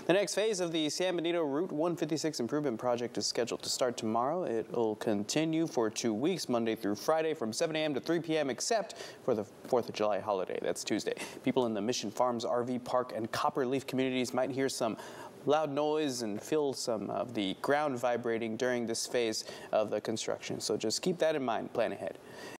The next phase of the San Benito Route 156 improvement project is scheduled to start tomorrow. It will continue for 2 weeks, Monday through Friday, from 7 a.m. to 3 p.m. except for the 4th of July holiday. That's Tuesday. People in the Mission Farms RV Park and Copperleaf communities might hear some loud noise and feel some of the ground vibrating during this phase of the construction. So just keep that in mind. Plan ahead.